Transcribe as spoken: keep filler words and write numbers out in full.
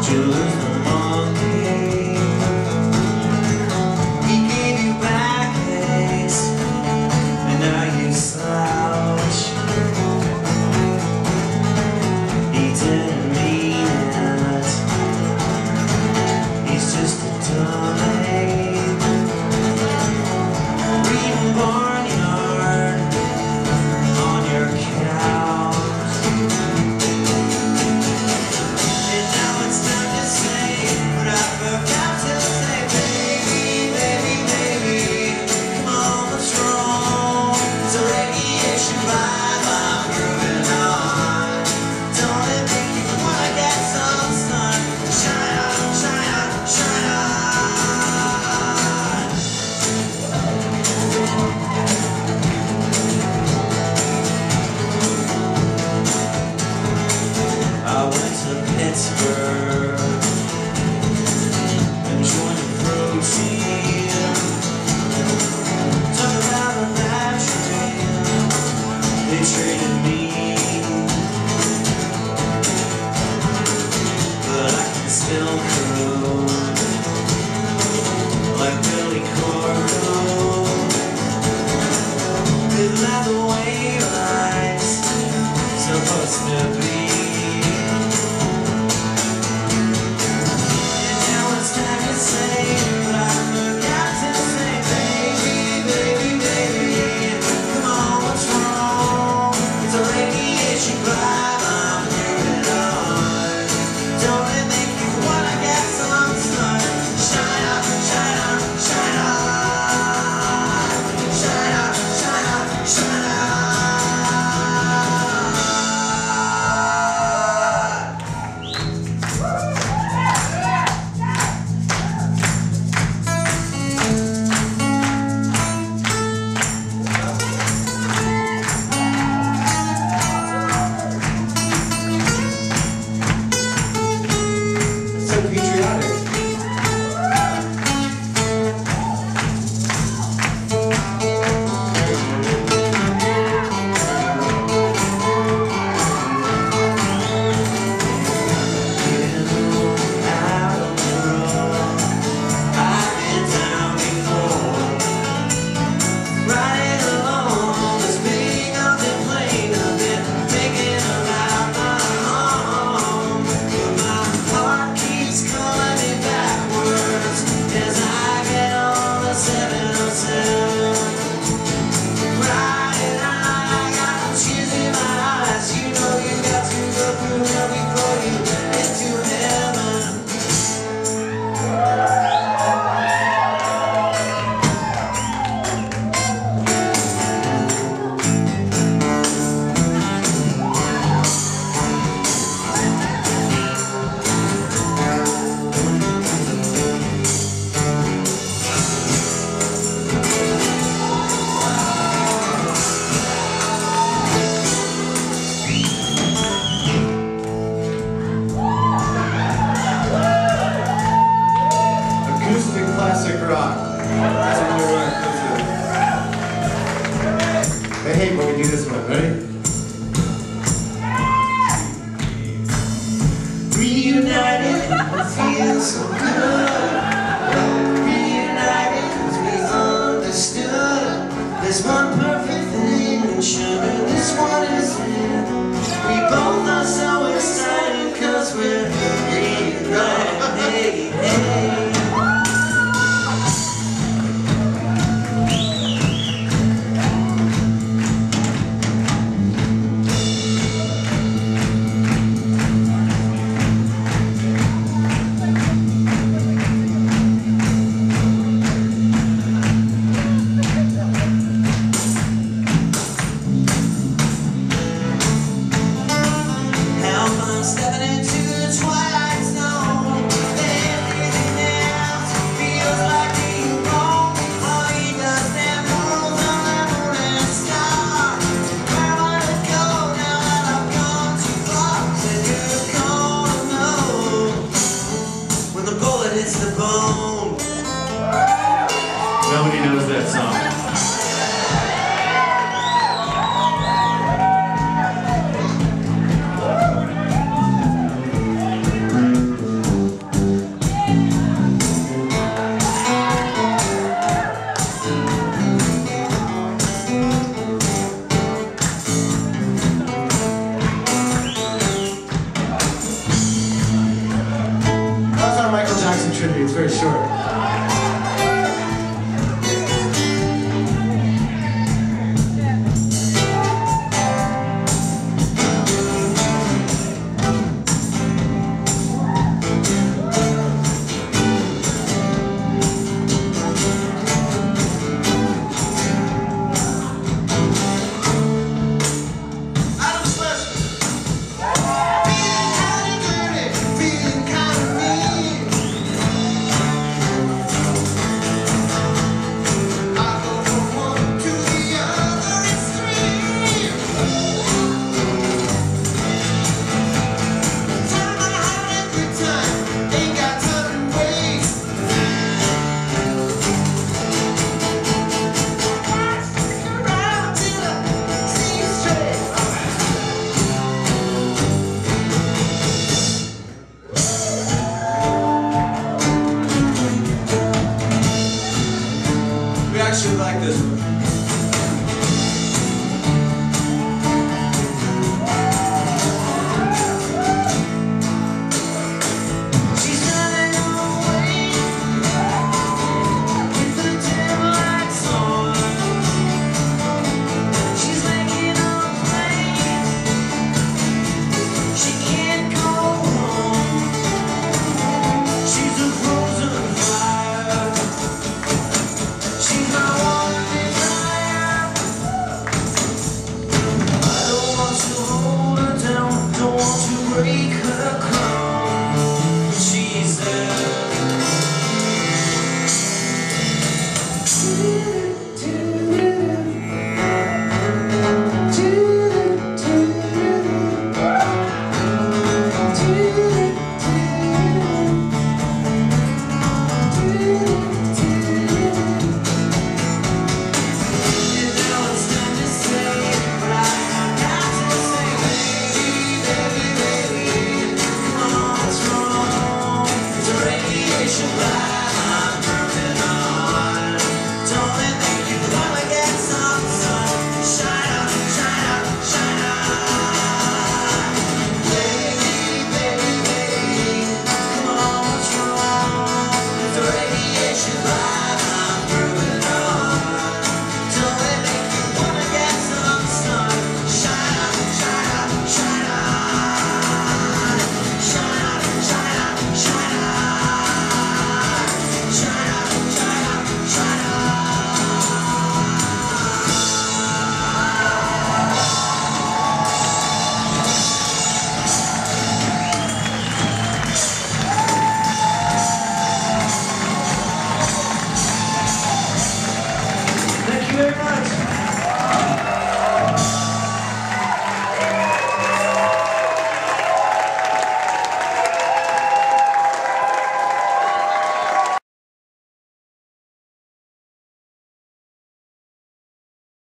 you lose the monkey? He gave you backaches, and now you slouch. He didn't mean it. He's just a dummy. Reading Barnyard on your couch. And now it's time to say what I forgot to say. Baby, baby, baby, come on, what's wrong? It's a radiation vibe I'm grooving on. Don't it make you wanna get some sun? Shine on, shine on, shine on. I went to Pittsburgh and joined the pro team. Talk about the lab train, they traded me, but I can still cruise like Billy Corgan. Isn't that the way life's supposed to be? And now it's time to say what I forgot to say. Baby, baby, baby, come on, what's wrong? It's a radiation vibe I'm moving on. Don't it make you wanna get some sun? Shine up, shine up, shine up. Shine up, shine up, shine up. So patriotic. Acoustic classic rock. That's what we're going to Hey, hey, but we do this one, ready? Reunited, it feels so good. Reunited, cause we understood. There's one perfect thing, and sugar, this one is it. We both are so excited, cause we're reunited. Hey, hey. It's very short.